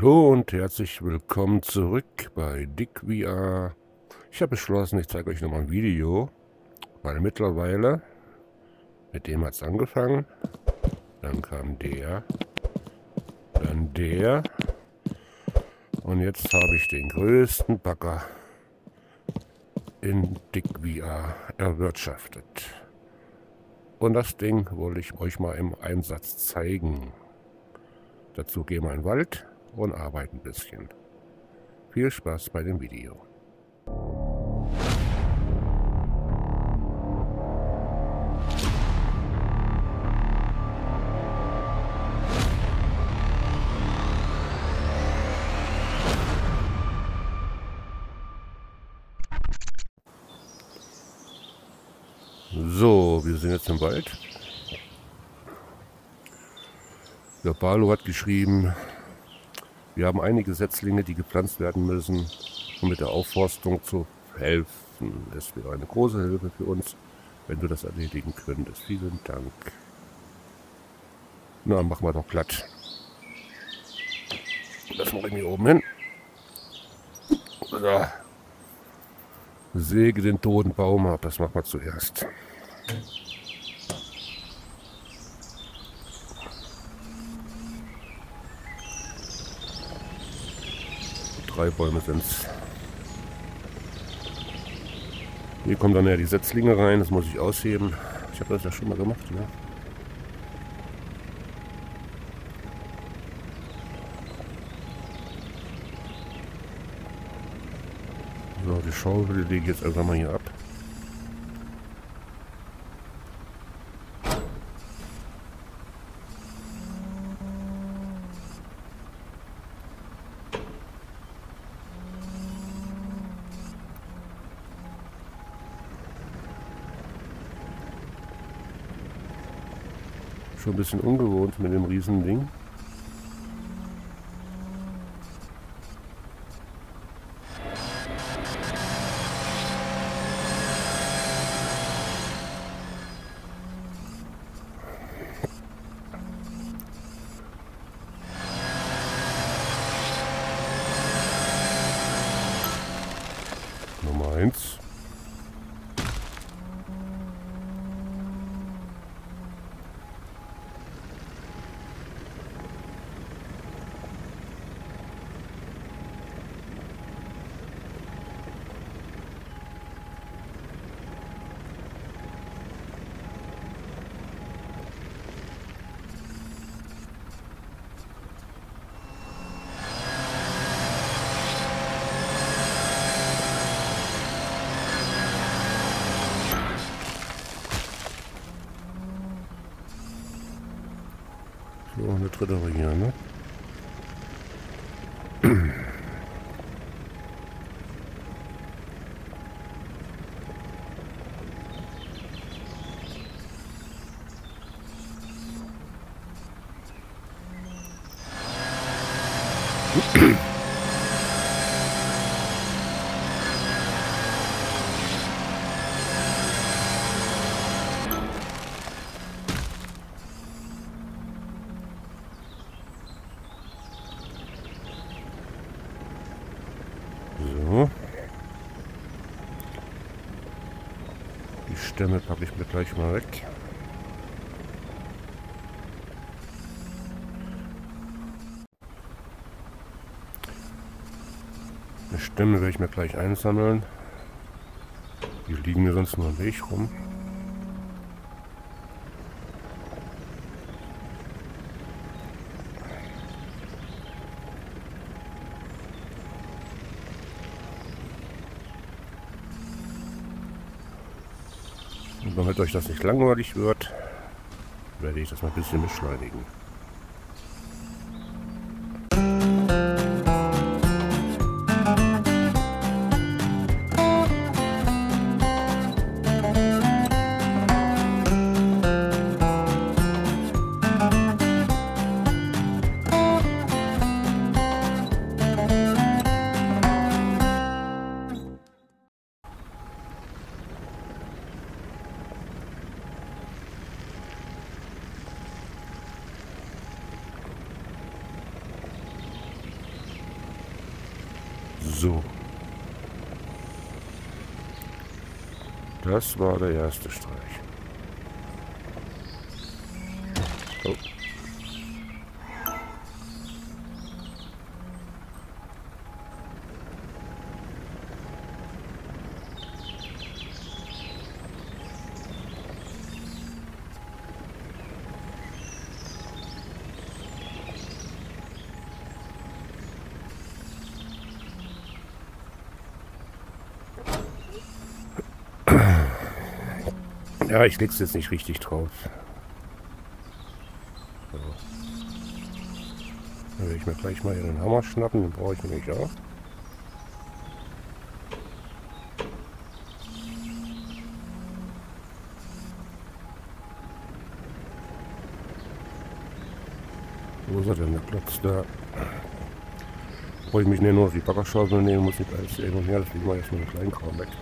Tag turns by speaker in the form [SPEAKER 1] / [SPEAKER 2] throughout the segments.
[SPEAKER 1] Hallo und herzlich willkommen zurück bei Dick VR. Ich habe beschlossen, ich zeige euch nochmal ein Video, weil mittlerweile, mit dem hat es angefangen, dann kam der, dann der und jetzt habe ich den größten Bagger in Dick VR erwirtschaftet. Und das Ding wollte ich euch mal im Einsatz zeigen. Dazu gehen wir in den Wald und arbeiten ein bisschen. Viel Spaß bei dem Video. So, wir sind jetzt im Wald. Der Barlo hat geschrieben, wir haben einige Setzlinge, die gepflanzt werden müssen, um mit der Aufforstung zu helfen. Es wäre eine große Hilfe für uns, wenn du das erledigen könntest. Vielen Dank. Na, machen wir doch glatt. Das mache ich mir oben hin. So. Säge den toten Baum ab, das machen wir zuerst. 3 Bäume sind's. Hier kommen dann ja die Setzlinge rein, das muss ich ausheben. Ich habe das ja schon mal gemacht, ne? So, die Schaufel lege ich jetzt einfach mal hier ab. Schon ein bisschen ungewohnt mit dem Riesending. Nummer 1. So, eine dritte hier, ne? So. Die Stämme packe ich mir gleich mal weg. Die Stämme werde ich mir gleich einsammeln. Die liegen mir sonst nur am Weg rum. Und damit euch das nicht langweilig wird, werde ich das mal ein bisschen beschleunigen. So. Das war der erste Streich. Oh. Ja, ich leg's jetzt nicht richtig drauf. So. Dann werde ich mir gleich mal den Hammer schnappen, den brauche ich nämlich auch. Wo ist er denn, der Klotz da? Brauche ich mich nur noch die Baggerschaufel nehmen, muss nicht alles hin und her, das liegt mal erstmal den kleinen Kram weg.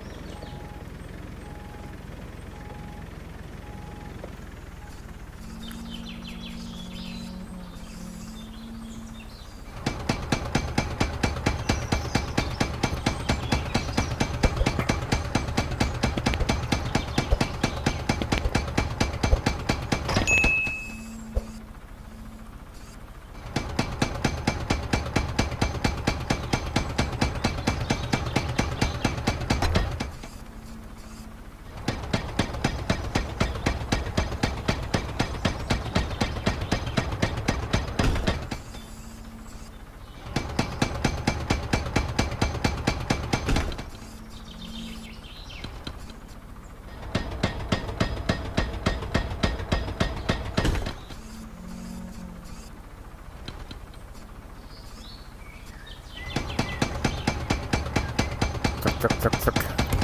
[SPEAKER 1] Zack, zack, zack, zack.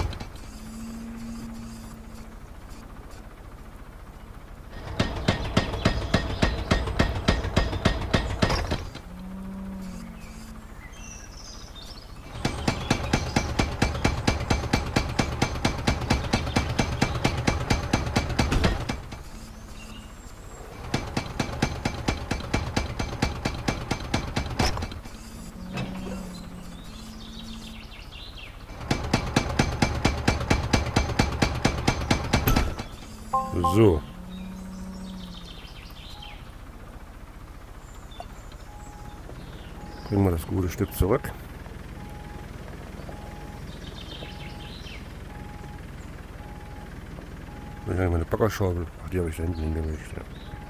[SPEAKER 1] So. Bringen wir das gute Stück zurück. Ich habe meine Baggerschaufel. Ach, die habe ich da hinten hingelegt. Ja.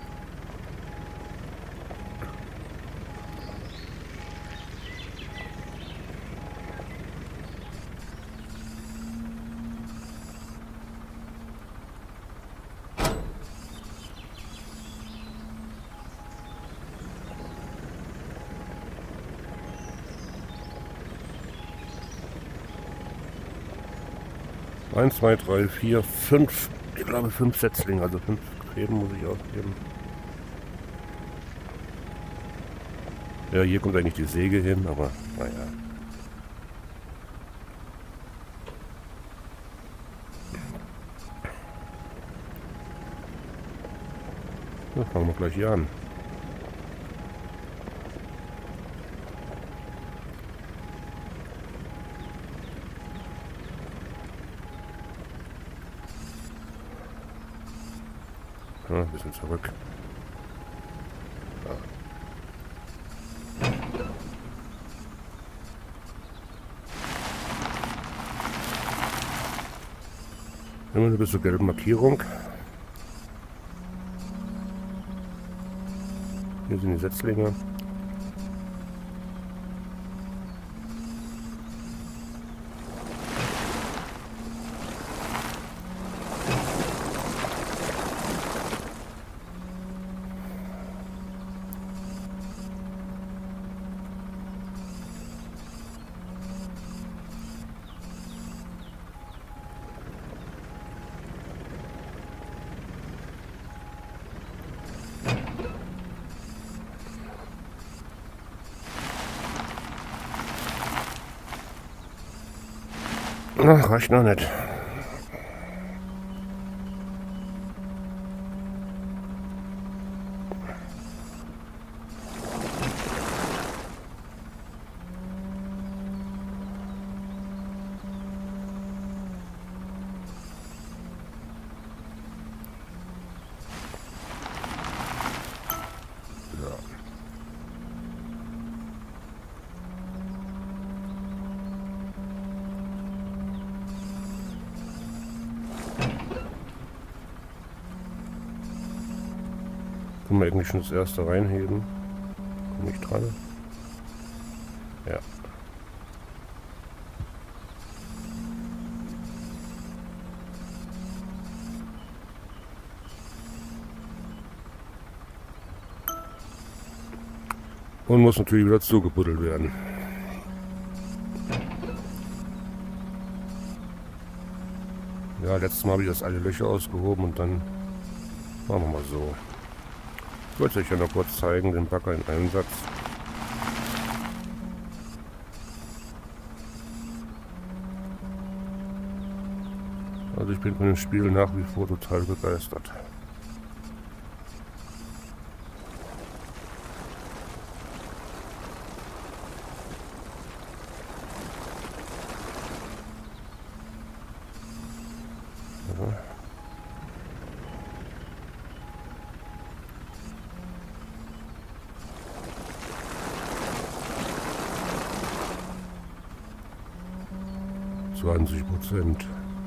[SPEAKER 1] Eins, zwei, drei, vier, fünf. Ich glaube 5 Setzlinge, also 5 Gräben muss ich ausgeben. Ja, hier kommt eigentlich die Säge hin, aber naja. Ja, fangen wir gleich hier an. Ja, ein bisschen zurück. Ja. Immer eine bisschen gelbe Markierung. Hier sind die Setzlinge. Ach, reicht noch nicht. Können wir eigentlich schon das erste reinheben? Komm ich dran? Ja. Und muss natürlich wieder zugebuddelt werden. Ja, letztes Mal habe ich das alle Löcher ausgehoben und dann machen wir mal so. Ich wollte euch ja noch kurz zeigen, den Bagger in Einsatz. Also ich bin von dem Spiel nach wie vor total begeistert. Ja. %.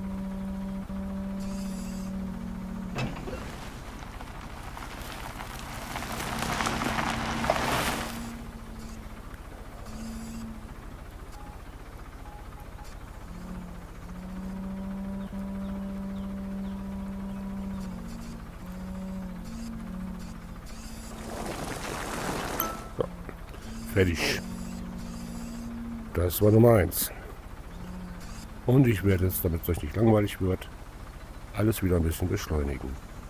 [SPEAKER 1] So, fertig. Das war Nummer 1. Und ich werde jetzt, damit es euch nicht langweilig wird, alles wieder ein bisschen beschleunigen.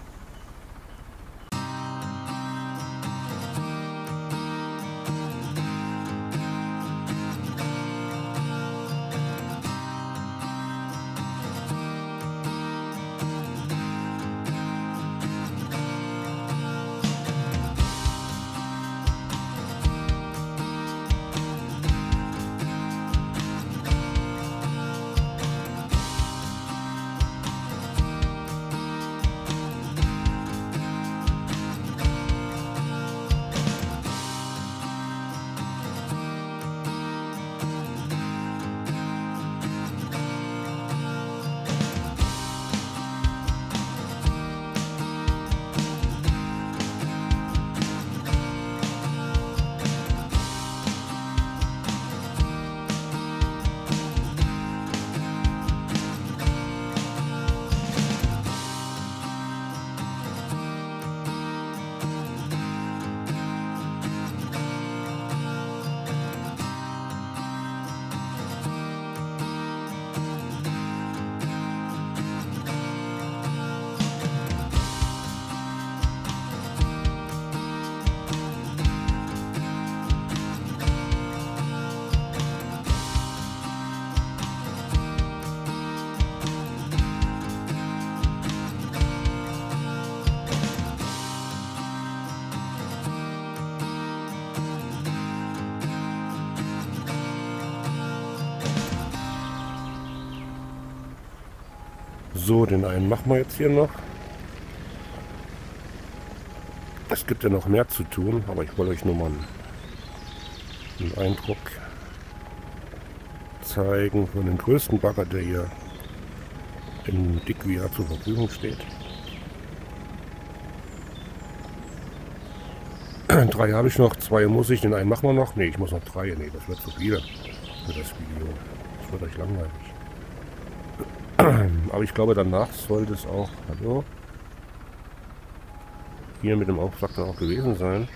[SPEAKER 1] So, den einen machen wir jetzt hier noch. Es gibt ja noch mehr zu tun, aber ich wollte euch nur mal einen Eindruck zeigen von dem größten Bagger, der hier in DicVR zur Verfügung steht. 3 habe ich noch, 2 muss ich, den einen machen wir noch. Ne, ich muss noch 3. Ne, das wird zu viel für das Video. Das wird euch langweilig. Aber ich glaube, danach sollte es auch, hallo, hier mit dem Aufschlag dann auch gewesen sein.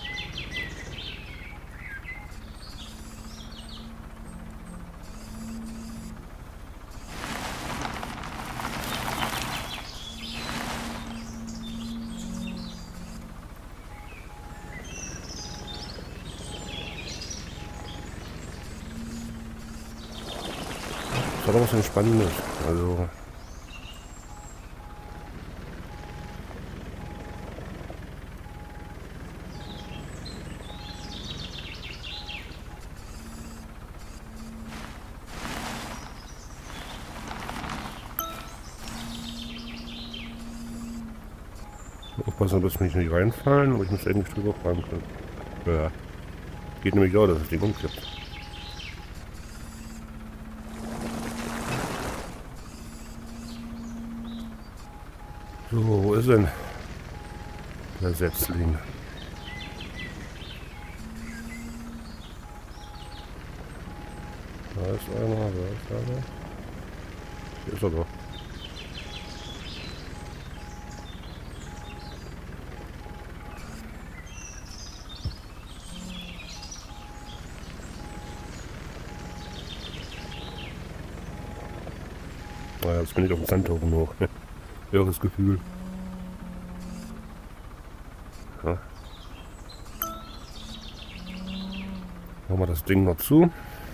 [SPEAKER 1] Das war doch was Entspannendes. Also aufpassen, dass mich nicht reinfallen, aber ich muss irgendwie drüber fahren können. Ja. Geht nämlich auch, dass das Ding umkippt. So, wo ist denn Der Setzling. Da ist einer, da ist einer. Hier ist er doch. Naja, jetzt bin ich auf dem Sandtoken hoch. Irres Gefühl. Ja. Machen wir das Ding noch zu.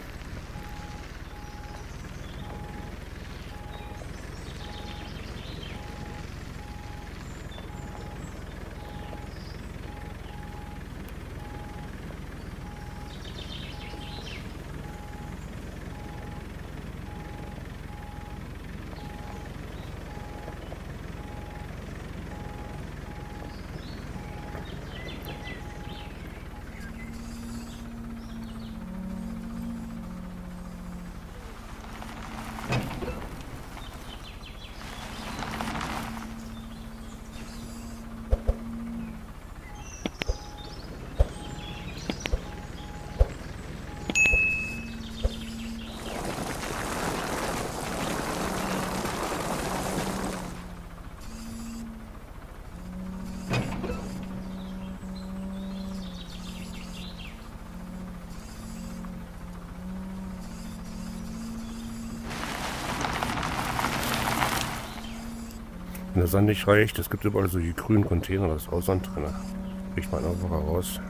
[SPEAKER 1] Wenn der Sand nicht reicht, es gibt überall so die grünen Container, da ist auch Sand drin. Kriegt man einfach raus.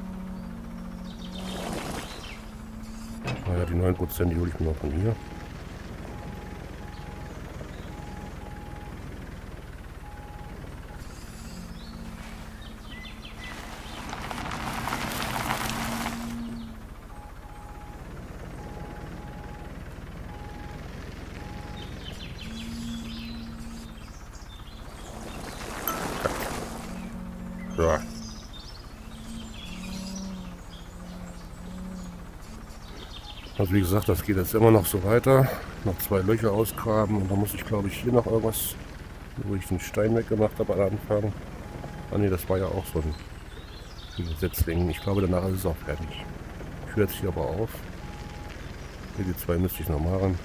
[SPEAKER 1] Naja, die 9%, die hole ich mir noch von hier. Ja. Also wie gesagt, das geht jetzt immer noch so weiter. Noch 2 Löcher ausgraben und dann muss ich, glaube ich, hier noch irgendwas, wo ich den Stein weggemacht habe am Anfang. Ah ne, das war ja auch so ein Setzling. Ich glaube, danach ist es auch fertig. Ich höre jetzt hier aber auf. Hier die 2 müsste ich noch machen.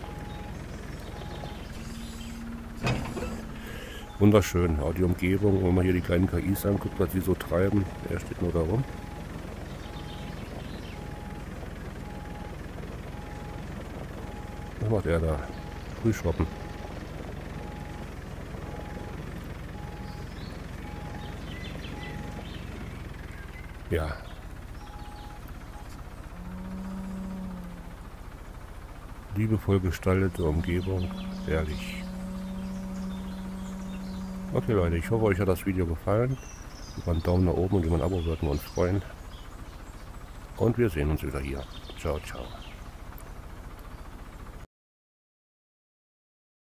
[SPEAKER 1] Wunderschön, auch die Umgebung, wenn man hier die kleinen KIs anguckt, was sie so treiben. Er steht nur da rum. Was macht er da? Frühschoppen. Ja. Liebevoll gestaltete Umgebung. Herrlich. Okay Leute, ich hoffe euch hat das Video gefallen. Über einen Daumen nach oben und über ein Abo würden wir uns freuen. Und wir sehen uns wieder hier. Ciao, ciao.